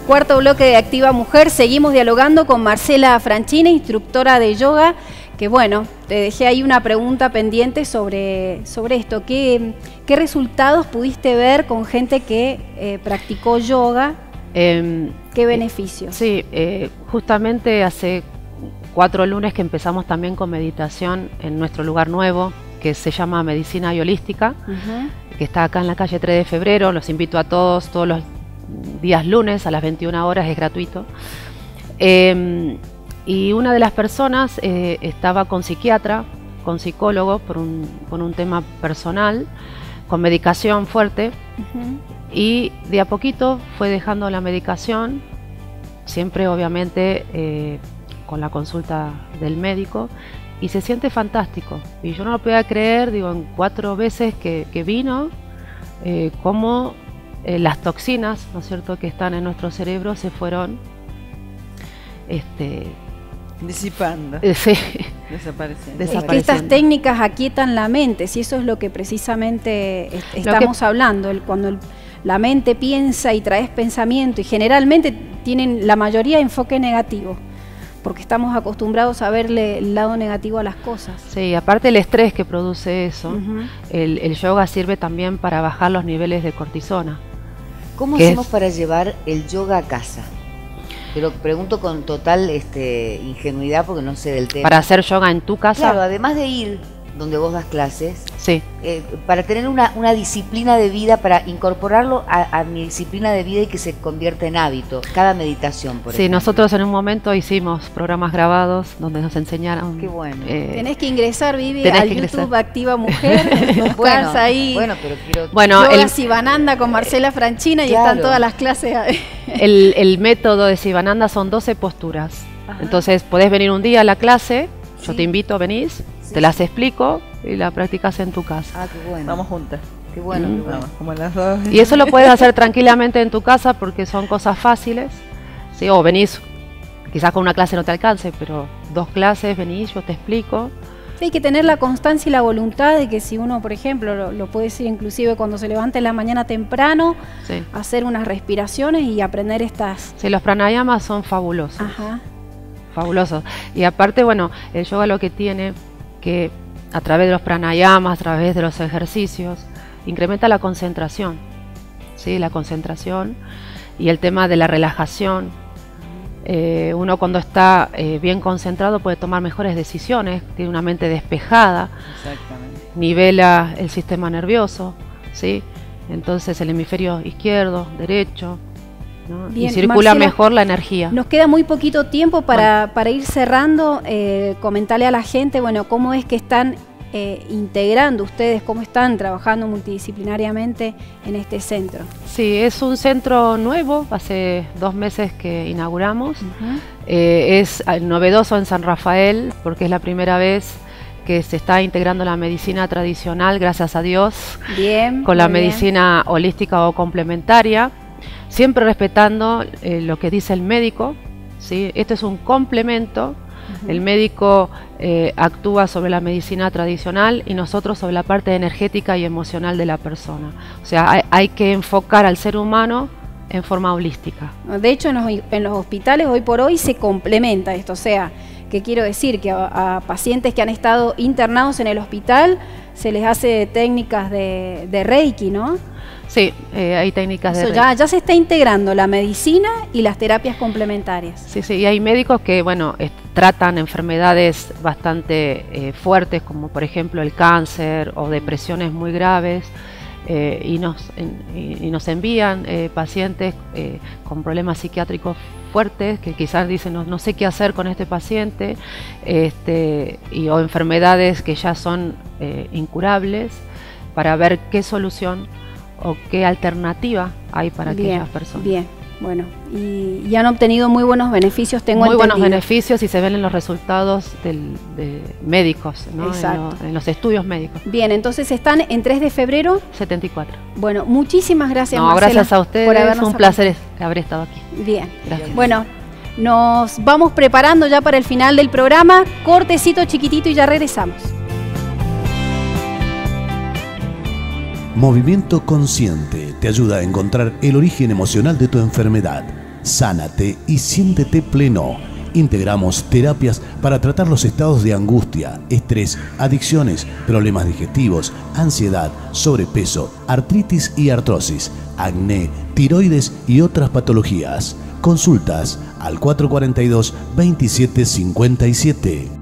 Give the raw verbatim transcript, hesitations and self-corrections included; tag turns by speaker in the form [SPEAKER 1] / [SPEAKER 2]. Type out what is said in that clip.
[SPEAKER 1] cuarto bloque de Activa Mujer. Seguimos dialogando con Marcela Franchini, instructora de yoga, que bueno, te dejé ahí una pregunta pendiente sobre, sobre esto. ¿Qué, qué resultados pudiste ver con gente que eh, practicó yoga? Eh, ¿Qué beneficios?
[SPEAKER 2] Sí, eh, justamente hace cuatro lunes que empezamos también con meditación en nuestro lugar nuevo, que se llama Medicina y Holística, uh-huh. que está acá en la calle tres de febrero. Los invito a todos, todos los días lunes a las veintiuna horas, es gratuito. Eh, y una de las personas eh, estaba con psiquiatra, con psicólogo, por un, por un tema personal, con medicación fuerte, uh-huh. y de a poquito fue dejando la medicación, siempre obviamente eh, con la consulta del médico, y se siente fantástico. Y yo no lo podía creer, digo, en cuatro veces que, que vino, eh, cómo eh, las toxinas, ¿no es cierto?, que están en nuestro cerebro se fueron este,
[SPEAKER 3] disipando,
[SPEAKER 2] eh, sí,
[SPEAKER 3] desapareciendo.
[SPEAKER 1] Es que estas técnicas aquietan la mente, si eso es lo que precisamente est estamos que... hablando, el, cuando el, la mente piensa y traes pensamiento, y generalmente tienen la mayoría enfoque negativo, porque estamos acostumbrados a verle el lado negativo a las cosas.
[SPEAKER 2] Sí, aparte el estrés que produce eso, uh-huh. el, el yoga sirve también para bajar los niveles de cortisona.
[SPEAKER 4] ¿Cómo hacemos es? para llevar el yoga a casa? Te lo pregunto con total este, ingenuidad porque no sé del tema.
[SPEAKER 2] ¿Para hacer yoga en tu casa?
[SPEAKER 4] Claro, además de ir donde vos das clases,
[SPEAKER 2] sí.
[SPEAKER 4] eh, para tener una, una disciplina de vida, para incorporarlo a, a mi disciplina de vida y que se convierta en hábito, cada meditación, por
[SPEAKER 2] Sí,
[SPEAKER 4] ejemplo.
[SPEAKER 2] Nosotros en un momento hicimos programas grabados donde nos enseñaron.
[SPEAKER 4] Qué bueno.
[SPEAKER 1] Eh, tenés que ingresar, Vivi, a YouTube ingresar. Activa Mujer,
[SPEAKER 4] bueno,
[SPEAKER 1] ahí.
[SPEAKER 4] Bueno, pero quiero...
[SPEAKER 2] Bueno,
[SPEAKER 1] yoga
[SPEAKER 2] el
[SPEAKER 1] Sivananda con Marcela Franchina, y
[SPEAKER 4] claro.
[SPEAKER 1] están todas las clases.
[SPEAKER 2] el, el método de Sivananda son doce posturas. Ajá. Entonces podés venir un día a la clase, sí. yo te invito, venís, sí. te las explico y la practicas en tu casa.
[SPEAKER 4] Ah, qué bueno.
[SPEAKER 3] Vamos juntas.
[SPEAKER 4] Qué bueno, mm. qué bueno.
[SPEAKER 3] Vamos, como las dos.
[SPEAKER 2] Y eso lo puedes hacer tranquilamente en tu casa porque son cosas fáciles, ¿sí? O venís, quizás con una clase no te alcance, pero dos clases, venís, yo te explico.
[SPEAKER 1] Sí, hay que tener la constancia y la voluntad de que si uno, por ejemplo, lo, lo puede decir inclusive cuando se levanta en la mañana temprano, sí. hacer unas respiraciones y aprender estas...
[SPEAKER 2] Sí, los pranayamas son fabulosos.
[SPEAKER 1] Ajá.
[SPEAKER 2] Fabulosos. Y aparte, bueno, el yoga lo que tiene que a través de los pranayamas, a través de los ejercicios, incrementa la concentración, ¿sí? La concentración y el tema de la relajación. Eh, uno cuando está eh, bien concentrado puede tomar mejores decisiones, tiene una mente despejada, nivela el sistema nervioso, ¿sí? Entonces el hemisferio izquierdo, derecho, ¿no? Bien, y circula Marcela, mejor la energía.
[SPEAKER 1] Nos queda muy poquito tiempo para, bueno. para ir cerrando. Eh, comentarle a la gente, bueno, cómo es que están eh, integrando ustedes, cómo están trabajando multidisciplinariamente en este centro.
[SPEAKER 2] Sí, es un centro nuevo, hace dos meses que inauguramos. Uh-huh. eh, es novedoso en San Rafael porque es la primera vez que se está integrando la medicina tradicional, gracias a Dios,
[SPEAKER 1] bien,
[SPEAKER 2] con la
[SPEAKER 1] bien.
[SPEAKER 2] medicina holística o complementaria. Siempre respetando eh, lo que dice el médico, ¿sí? Esto es un complemento. Uh-huh. El médico eh, actúa sobre la medicina tradicional y nosotros sobre la parte energética y emocional de la persona. O sea, hay, hay que enfocar al ser humano en forma holística.
[SPEAKER 1] De hecho, en los, en los hospitales hoy por hoy se complementa esto. O sea, que quiero decir que a, a pacientes que han estado internados en el hospital se les hace técnicas de, de Reiki, ¿no?
[SPEAKER 2] Sí, eh, hay técnicas
[SPEAKER 1] Eso
[SPEAKER 2] de
[SPEAKER 1] ya, ya se está integrando la medicina y las terapias complementarias.
[SPEAKER 2] Sí, sí, y hay médicos que, bueno, eh, tratan enfermedades bastante eh, fuertes, como por ejemplo el cáncer o depresiones muy graves, eh, y, nos, en, y, y nos envían eh, pacientes eh, con problemas psiquiátricos fuertes, que quizás dicen, no, no sé qué hacer con este paciente, este, y, o enfermedades que ya son eh, incurables, para ver qué solución o qué alternativa hay para
[SPEAKER 1] bien,
[SPEAKER 2] aquellas personas.
[SPEAKER 1] Bien, bueno, y, y han obtenido muy buenos beneficios, tengo
[SPEAKER 2] Muy
[SPEAKER 1] entendido.
[SPEAKER 2] buenos beneficios y se ven en los resultados del, de médicos, ¿no?
[SPEAKER 1] Exacto.
[SPEAKER 2] En, lo, en los estudios médicos.
[SPEAKER 1] Bien, entonces están en tres de febrero.
[SPEAKER 2] setenta y cuatro.
[SPEAKER 1] Bueno, muchísimas gracias,
[SPEAKER 2] no,
[SPEAKER 1] Marcela.
[SPEAKER 2] Gracias a ustedes,
[SPEAKER 1] por
[SPEAKER 2] es un placer haber estado aquí.
[SPEAKER 1] Bien,
[SPEAKER 2] gracias.
[SPEAKER 1] Bueno, nos vamos preparando ya para el final del programa, cortecito chiquitito y ya regresamos.
[SPEAKER 5] Movimiento Consciente te ayuda a encontrar el origen emocional de tu enfermedad. Sánate y siéntete pleno. Integramos terapias para tratar los estados de angustia, estrés, adicciones, problemas digestivos, ansiedad, sobrepeso, artritis y artrosis, acné, tiroides y otras patologías. Consultas al cuatro cuatro dos, veintisiete cincuenta y siete.